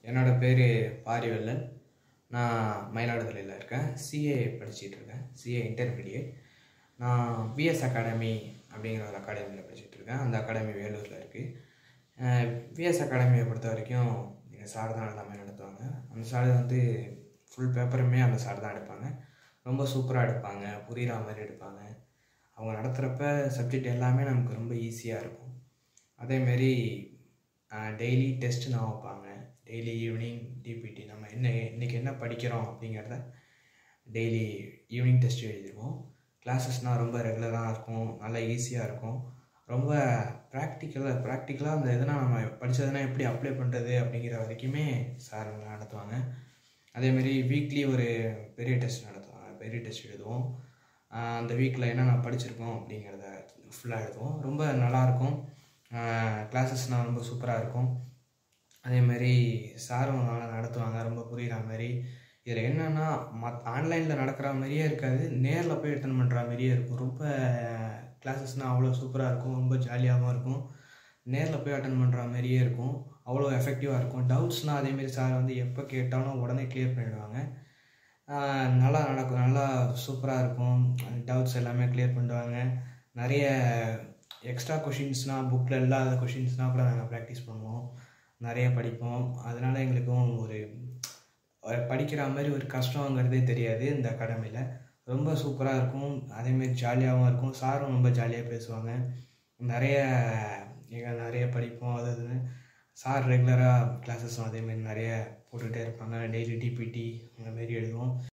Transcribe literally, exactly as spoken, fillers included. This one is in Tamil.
என்னோட பேர் பாரிவல்லன். நான் மயிலாடுதுறையில் இருக்கேன். சிஏ படிச்சுட்டு இருக்கேன். CA intermediate. நான் விஎஸ் அகாடமி அப்படிங்கிற ஒரு அகாடமியில் படிச்சுட்டு இருக்கேன். அந்த அகாடமி வேலூரில் இருக்குது. விஎஸ் அகாடமியை பொறுத்த வரைக்கும் எங்கள் சார் தான் எல்லாமே நடத்துவாங்க. அந்த சார் வந்து ஃபுல் பேப்பருமே அந்த சார் தான் எடுப்பாங்க. ரொம்ப சூப்பராக எடுப்பாங்க, புரிகிற மாதிரி எடுப்பாங்க. அவங்க நடத்துகிறப்ப சப்ஜெக்ட் எல்லாமே நமக்கு ரொம்ப ஈஸியாக இருக்கும். அதேமாரி டெய்லி டெஸ்ட்டு நான் வைப்பாங்க. டெய்லி ஈவினிங் டிபிடி நம்ம என்ன இன்றைக்கி என்ன படிக்கிறோம் அப்படிங்கிறத டெய்லி ஈவினிங் டெஸ்ட் எழுதிடுவோம். கிளாஸஸ்னால் ரொம்ப ரெகுலராக இருக்கும், நல்லா ஈஸியாக இருக்கும். ரொம்ப ப்ராக்டிக்கலாக ப்ராக்டிக்கலாக அந்த எதனா நம்ம படித்ததுனா எப்படி அப்ளை பண்ணுறது அப்படிங்கிற வரைக்குமே சார் நடத்துவாங்க. அதேமாரி வீக்லி ஒரு பெரிய டெஸ்ட் நடத்துவாங்க. பெரிய டெஸ்ட் எழுதுவோம். அந்த வீக்கில் என்னென்ன படிச்சிருக்கோம் அப்படிங்கிறத ஃபுல்லாக எழுதுவோம். ரொம்ப நல்லாயிருக்கும். கிளாஸஸ்னால் ரொம்ப சூப்பராக இருக்கும். அதேமாரி சாரும் நல்லா நடத்துவாங்க, ரொம்ப புரிகிற மாதிரி. இதில் என்னென்னா மத் ஆன்லைனில் நடக்கிற மாதிரியே இருக்காது, நேரில் போய் அட்டன் பண்ணுற மாதிரியே இருக்கும். ரொம்ப கிளாஸஸ்னால் அவ்வளோ சூப்பராக இருக்கும், ரொம்ப ஜாலியாகவும் இருக்கும். நேரில் போய் அட்டன் பண்ணுற மாதிரியே இருக்கும், அவ்வளோ எஃபெக்டிவாக இருக்கும். டவுட்ஸ்னால் அதேமாரி சார் வந்து எப்போ கேட்டாலும் உடனே கிளியர் பண்ணிவிடுவாங்க. நல்லா நடக்கும், நல்லா சூப்பராக இருக்கும். டவுட்ஸ் எல்லாமே கிளியர் பண்ணுவாங்க. நிறைய எக்ஸ்ட்ரா கொஷின்ஸ்னால் புக்கில் இல்லாத கொஷின்ஸ்னால் கூட நாங்கள் ப்ராக்டிஸ் பண்ணுவோம், நிறைய படிப்போம். அதனால் எங்களுக்கும் ஒரு படிக்கிற மாதிரி ஒரு கஷ்டங்கிறதே தெரியாது. இந்த அகாடமியில் ரொம்ப சூப்பராக இருக்கும். அதேமாரி ஜாலியாகவும் இருக்கும். சாரும் ரொம்ப ஜாலியாக பேசுவாங்க. நிறைய எங்கள் நிறைய படிப்போம். அது அதுன்னு சார் ரெகுலராக கிளாஸஸும் அதேமாரி நிறைய போட்டுகிட்டே இருப்பாங்க. டெய்லி டிபிடி அந்தமாரி எழுதுவோம்.